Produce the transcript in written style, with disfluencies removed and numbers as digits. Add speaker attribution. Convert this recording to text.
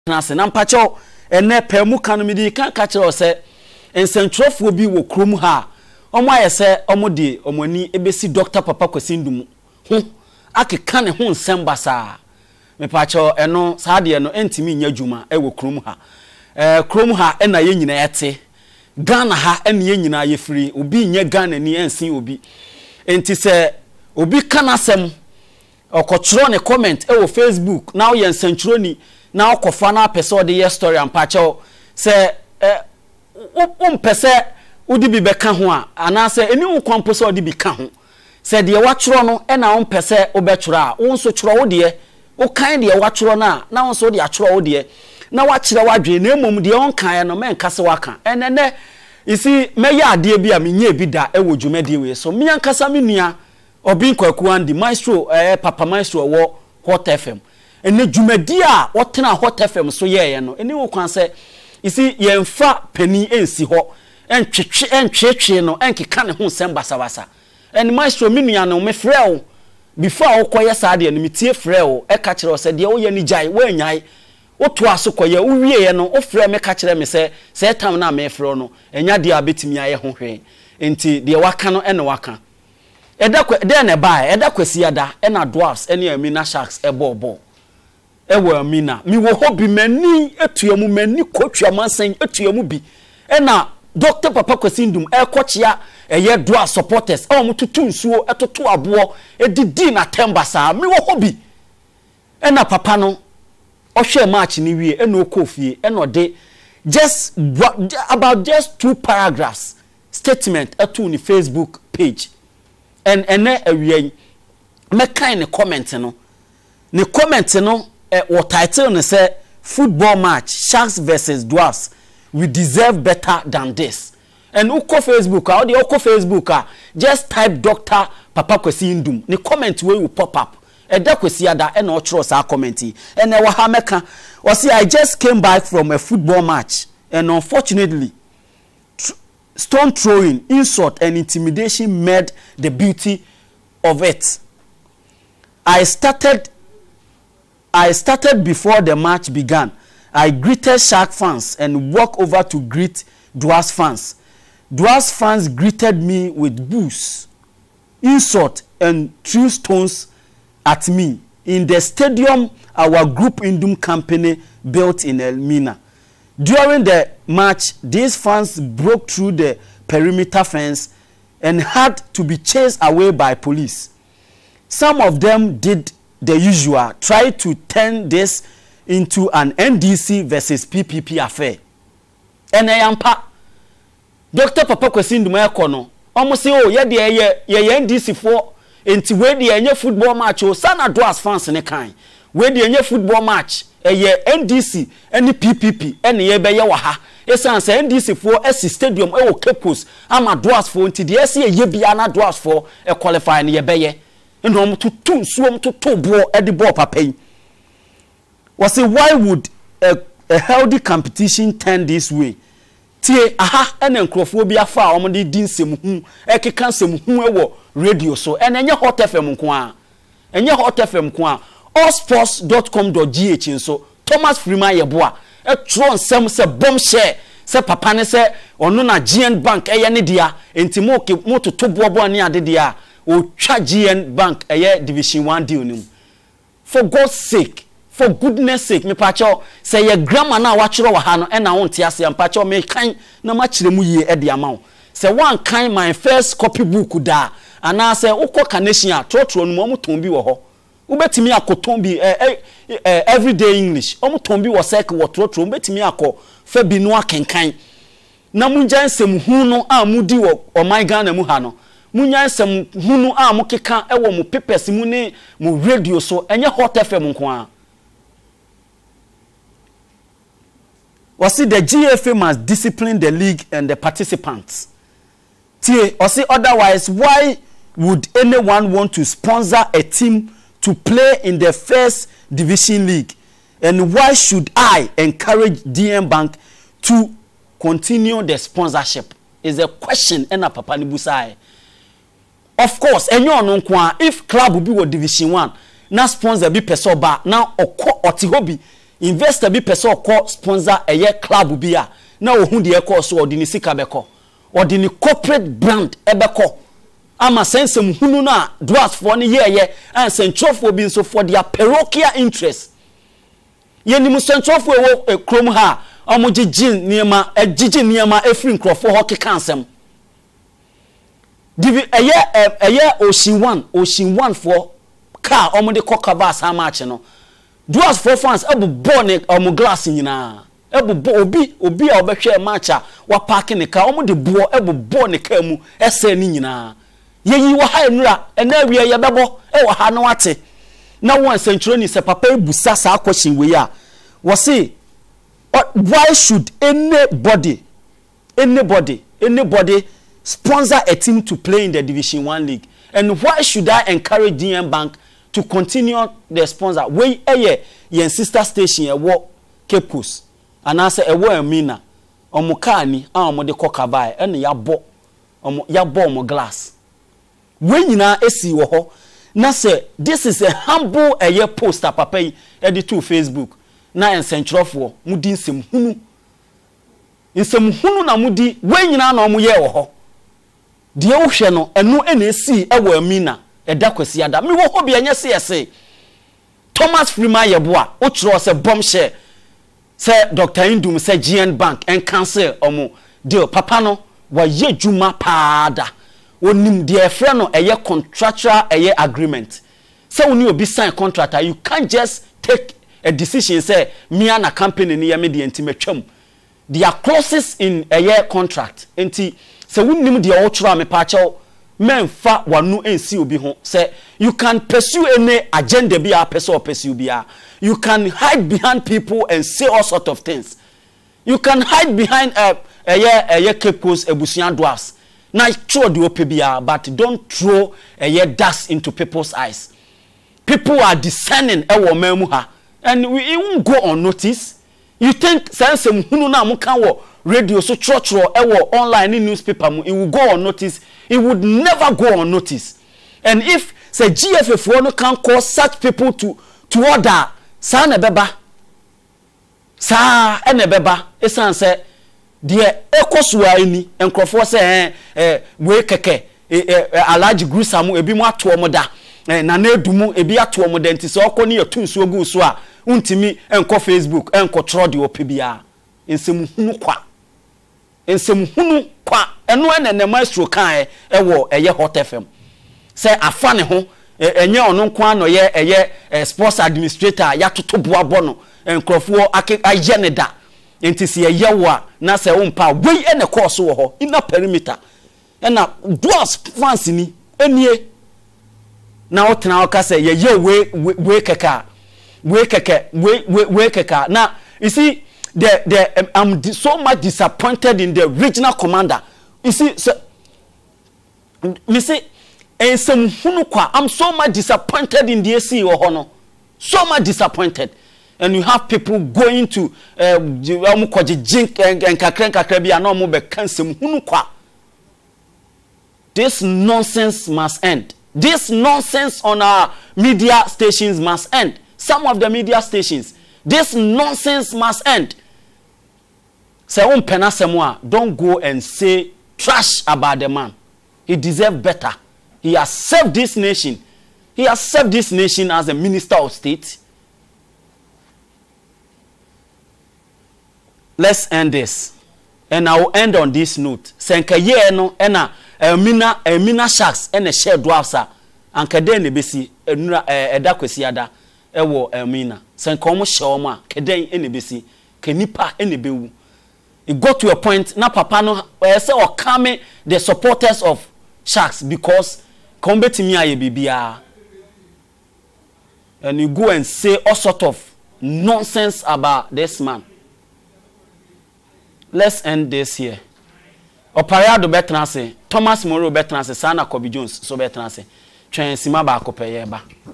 Speaker 1: Nase na mpacho ene pemu kanu midi kan ka kire ose ensentropho bi wo krom ha omo ayese omo de omoni ebesi Dr. Papa Kwasindum ho akeka ne ho nsembasa me pacho eno saade no entimi nya dwuma e wo krom ha krom ha ena ye nyina yete Ghana ha ene ye nyina ye free obi nya Ghana ni ensin obi enti se obi kanasem okochro ne comment e wo Facebook now ye nsentro na okofa na pese de ye story ampacho se pese udi bi beka ho a ana se eni ukwampo se odi bi ka ho se de wachro no e na pese obechro a wonso chro wo de o kan de wachro na wonso de achro wo de na wachire wadwe na emom de on kan no men kase waka enene isi meya ade bi a menye bi da e wo dwumade we so me ankasa me nua obi nkwaku andi maestro papa maestro wo Hot FM ene dwumadi a wotena Hot FM so ye no ene wo kwan se isi yemfa pani ensi ho entwetwe no enkeka ne ho nsem basabasa ene maestro menua no me frɛ wo before wo koye saade no metie frɛ wo e ka kire wo se de wo ye ni jai wo anyai wo to aso koye wo wie no wo frɛ me ka kire me se tam na me frɛ no enya de abetimi aye ho hwe enti de waka no ene waka eda ne ba eda kwasi ada ena dwarfs ene amina sharks ebobo ewo amina mi wo hobi mani etuamu mani kotwa mansan etuamu bi ena Dr. Papa Kwasindum ekochia eye dwarf supporters mututu nsuo etoto abo edidi na tembasa mi wo hobi ena papa no ohwe match ni wie ena okofie ena de just about just 2 paragraphs statement etu ni Facebook page and ene awie me kind ne comment no what title ne say football match Sharks versus Dwarfs we deserve better than this and uko Facebook just type Dr. Papa Kwasindum ne comment will pop up eda kwasi ada e na ochro sa comment and e wa ha meka o say I just came back from a football match and unfortunately stone throwing, insult and intimidation made the beauty of it. I started before the match began. I greeted Shark fans and walked over to greet Dwarfs fans. Dwarfs fans greeted me with boos, insult and threw stones at me in the stadium our group Indum company built in Elmina. During the match, these fans broke through the perimeter fence and had to be chased away by police. Some of them did the usual, tried to turn this into an NDC versus PPP affair. And I am Dr. Papa Kwasindum ekono. Almost say, oh, ye NDC for enti we the enye football match o sana Dwarfs fans ne kan. We the enye football match ye NDC any PPP any ye be ye wa ha esan say NDC for esi stadium e wo Capos ama Dwarfs for nti de esi ye bia na Dwarfs for e qualify ne ye be ye ndom to suom to bo e de ball papai was say why would a healthy competition turn this way tie aha ene nkrofo bi afa o de dinsem hu e keka nsem hu e wo radio so ene enye Hot FM nko a enye Hot FM nko a allsports.com.gh nso Thomas Freeman yeboa e tro nsem se bombshare se papa ne se onu na GN Bank eye ne dia enti mo to bobo ne ade dia o twa GN Bank eye division 1 deal nim for God's sake for goodness sake me pacho say ye grammar na wa kire wa ha no e na wonte ase pacho me kan na ma kire mu ye e de ama say one kind my first copy book da ana say ukọ kanation a trotro no mo ton bi wo ho ubetimi akoton bi everyday English omuton bi wo sek wo trotro ubetimi akọ fa bi no akenkan na munja nsem hu no a mudi wo oman Ghana mu ha no munya nsem hu no a mukeka e wo mu papers mu ne mu radio so enye Hot FM nko a the GFA must discipline the league and the participants. Otherwise, why would anyone want to sponsor a team to play in the first division league? And why should I encourage GN Bank to continue the sponsorship? Is a question and a papa nibusai. Of course, if club will be with division 1, now sponsor be peso ba now or tihobi investor bi person call sponsor a club bi a na ohun de call so odini sika beko odini corporate brand ebeko ama sensem hunu na dwarfs for ne ye and central for being so for their parochial interest yenim central for wo krom ha omogigin niema agigin niema efri nkrofo ho kekansem divi eye ocean 1 for car omode kokaba samache no dwarfs for fans ebu born omo glass nyina ebu obi a obehwe matcha wa park ne car omode buo ebu born ne car mu ese ni nyina yeyi wa ha enura ena awie ye bebo e wa ha no ate na one century se papa ebusa sa question we ya we say why should anybody sponsor a team to play in the Division 1 league, and why should I encourage DM Bank to continue the sponsor we yen sister station e wo Cape Coast and answer e wo Amina omukani amode kokabai ene yabo omo glass we nyina esi wo ho na say this is a humble poster papa yi edit to Facebook na ensentrofo mudi nsem hunu na mudi we nyina na omo ye wo ho de wo hwe no eno ena esi ewo Amina eda kwasi ada me wo ho bia nya se Thomas Freeman yeboa o kiro se bombshell se Dr. Indum se GN Bank en cancel omo deal papa no wa ye juma paada onim de efre no eye contractual agreement se oni obi sign contract you can't just take a decision say me and a company ni me de antimetwam there are clauses in a contract enti se wonim de o kiro me pa chaw menfa wanu ensi obi ho say you can pursue any agenda be a pursue bia you can hide behind people and say all sort of things you can hide behind a Cape Coast ebusian dwarfs na throw the opebia but don't throw dust into people's eyes. People are discerning ewo memu ha and we won't go on notice. You think sense hunu na mo kan wo radio so chro ewo online in newspaper mu it will go on notice. It would never go on notice. And if say GFF no can cause such people to order sa na beba esan say de ekosua ani enkrofo say we keke alaji grusamu ebi mu ato omoda na na edumu ebi ato omoda nti se okoni yatunsu ogu so a untimi enko Facebook enko tro de opebia ensem hunu kwa eno ene maestro kan ewo Hot FM say afa ne ho enye ono nko ano ye sports administrator ya totoboa bono enkrofo aye ne da enti se yewa na se umpa we ene course wo ho ina perimeter na dwarfs fans ni enie na otena oka se ye we keka na you see I'm so much disappointed in the regional commander. You see me say I'm so much disappointed in the AC or hono. So much disappointed. And you have people going to this nonsense must end. This nonsense on our media stations must end. Some of the media stations, this nonsense must end. Say don't go and say trash about the man. He deserves better. He has served this nation. He has served this nation as a minister of state. Let's end this. And I will end on this note. Senka ye no ena Amina Sharks ene share dwarfsa anka den ne besi enura eda kwesi ada ewo Amina. Senka omo share omo a keden ene besi kenipa ene bewu. It got to a point na papa no say or come the supporters of Sharks because kombetimi aye bibia. And you go and say all sort of nonsense about this man. Let's end this here. Opariado betrance, Thomas Moreau betrance, Sana Kobe Jones so betrance. Twen sima ba akopeye ba.